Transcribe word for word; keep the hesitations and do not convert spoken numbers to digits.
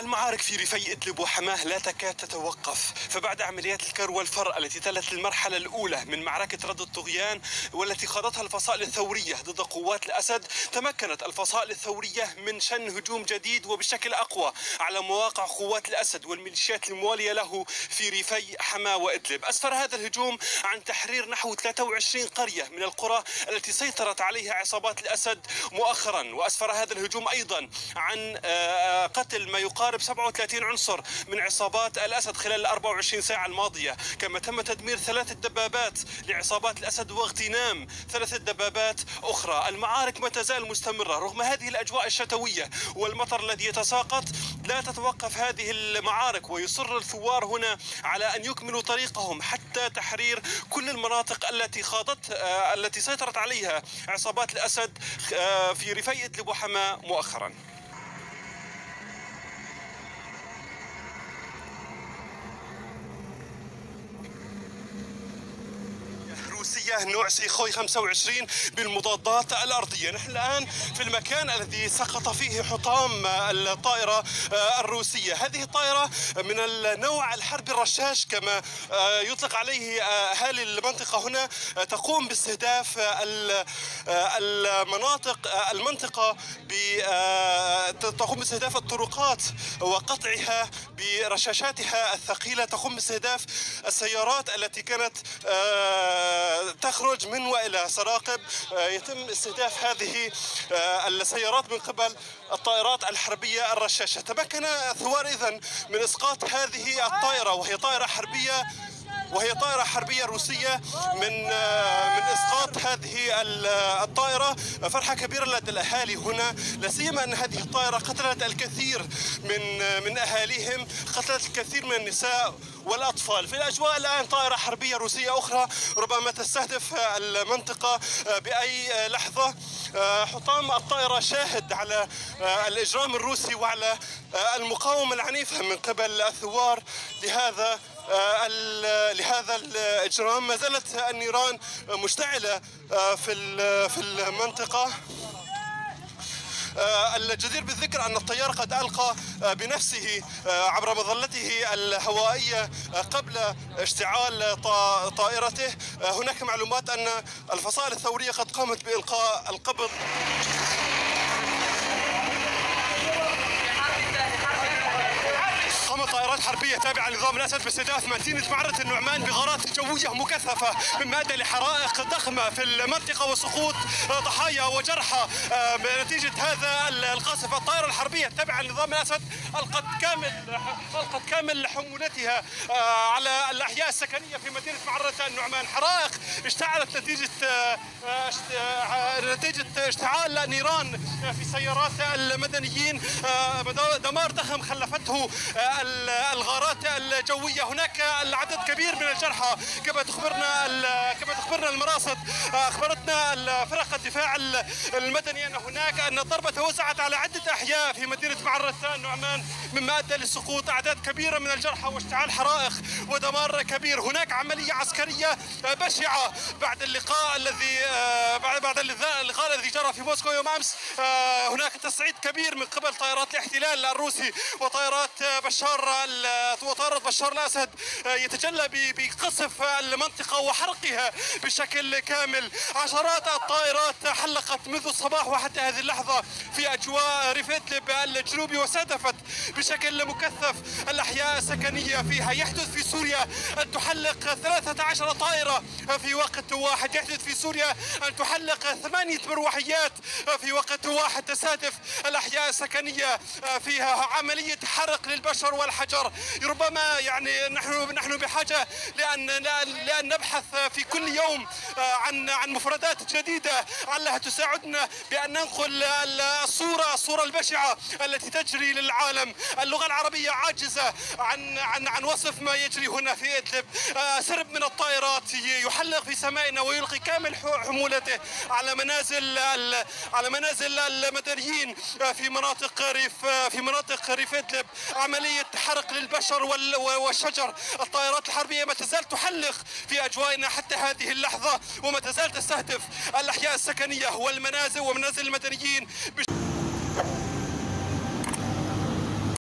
المعارك في ريفي إدلب وحماه لا تكاد تتوقف، فبعد عمليات الكر والفر التي تلت المرحلة الأولى من معركة رد الطغيان والتي خاضتها الفصائل الثورية ضد قوات الأسد، تمكنت الفصائل الثورية من شن هجوم جديد وبشكل أقوى على مواقع قوات الأسد والميليشيات الموالية له في ريفي حماه وإدلب. أسفر هذا الهجوم عن تحرير نحو ثلاثة وعشرين قرية من القرى التي سيطرت عليها عصابات الأسد مؤخرا، وأسفر هذا الهجوم أيضا عن قتل ما يقارب سبعة وثلاثين عنصر من عصابات الأسد خلال ال أربع وعشرين ساعة الماضية، كما تم تدمير ثلاث دبابات لعصابات الأسد واغتنام ثلاث دبابات أخرى. المعارك ما تزال مستمرة رغم هذه الأجواء الشتوية والمطر الذي يتساقط. لا تتوقف هذه المعارك ويصر الثوار هنا على أن يكملوا طريقهم حتى تحرير كل المناطق التي خاضت التي سيطرت عليها عصابات الأسد في ريفي إدلب وحماه مؤخرا. روسية نوع سيخوي خمسة وعشرين بالمضادات الأرضية. نحن الآن في المكان الذي سقط فيه حطام الطائرة الروسية. هذه الطائرة من النوع الحربي الرشاش كما يطلق عليه أهالي المنطقة هنا، تقوم باستهداف المناطق المنطقة تقوم باستهداف الطرقات وقطعها برشاشاتها الثقيلة، تقوم باستهداف السيارات التي كانت تخرج من وإلى سراقب. يتم استهداف هذه السيارات من قبل الطائرات الحربية الرشاشة. تمكن الثوار إذن من إسقاط هذه الطائرة وهي طائرة حربية وهي طائرة حربية روسية من من إسقاط هذه الطائرة. فرحة كبيرة لدى الأهالي هنا، لا سيما أن هذه الطائرة قتلت الكثير من من أهاليهم، قتلت الكثير من النساء والأطفال. في الأجواء الآن طائرة حربية روسية أخرى ربما تستهدف المنطقة بأي لحظة. حطام الطائرة شاهد على الإجرام الروسي وعلى المقاومة العنيفة من قبل الثوار لهذا لهذا الإجرام. ما زالت النيران مشتعلة في في المنطقة. الجدير بالذكر أن الطيار قد ألقى بنفسه عبر مظلته الهوائية قبل اشتعال طائرته. هناك معلومات أن الفصائل الثورية قد قامت بإلقاء القبض قامت طائرات حربية تابعة لنظام الأسد باستهداف مدينة معرة النعمان بغارات جوية مكثفة، مما أدى لحرائق ضخمة في المنطقة وسقوط ضحايا وجرحى نتيجة هذا القصف. الطائرة الحربية التابعة لنظام الأسد ألقت كامل ألقت كامل حمولتها على الأحياء السكنية في مدينة معرة النعمان. حرائق اشتعلت نتيجة نتيجة اشتعال النيران في سيارات المدنيين، دمار ضخم خلفته الغارات الجوية. هناك العدد كبير من الجرحى كما تخبرنا كما تخبرنا المراصد. اخبرتنا فرق الدفاع المدني ان هناك ان الضربة توزعت على عدة احياء في مدينة معرة النعمان، مما ادى لسقوط اعداد كبيرة من الجرحى واشتعال حرائق ودمار كبير. هناك عملية عسكرية بشعة بعد اللقاء الذي بعد بعد اللقاء الذي جرى في موسكو يوم امس. هناك تصعيد كبير من قبل طائرات الاحتلال الروسي وطائرات بشار وطائرة بشار الأسد يتجلى بقصف المنطقة وحرقها بشكل كامل. عشرات الطائرات حلقت منذ الصباح وحتى هذه اللحظة في أجواء ريف إدلب الجنوبي واستهدفت بشكل مكثف الأحياء السكنية فيها. يحدث في سوريا أن تحلق ثلاثة عشر طائرة في وقت واحد، يحدث في سوريا أن تحلق ثمانية مروحيات في وقت واحد تستهدف الأحياء السكنية فيها. عملية حرق للبشر والحجر. ربما يعني نحن نحن بحاجة لأن لأن نبحث في كل يوم عن عن مفردات جديدة علها تساعدنا بأن ننقل الصورة الصورة البشعة التي تجري للعالم. اللغة العربية عاجزة عن عن عن وصف ما يجري هنا في إدلب. سرب من الطائرات يحلق في سمائنا ويلقي كامل حمولته على منازل على منازل المدنيين في مناطق ريف في مناطق ريف إدلب. عملية حرق للبشر والشجر. الطائرات الحربية ما تزال تحلق في أجوائنا حتى هذه اللحظة وما تزال تستهدف الأحياء السكنية والمنازل ومنازل المدنيين